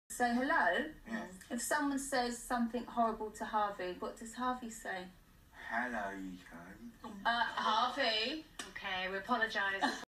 Say hello. Yes. If someone says something horrible to Harvey, what does Harvey say? Hello, you guys. Harvey. Okay, we apologise.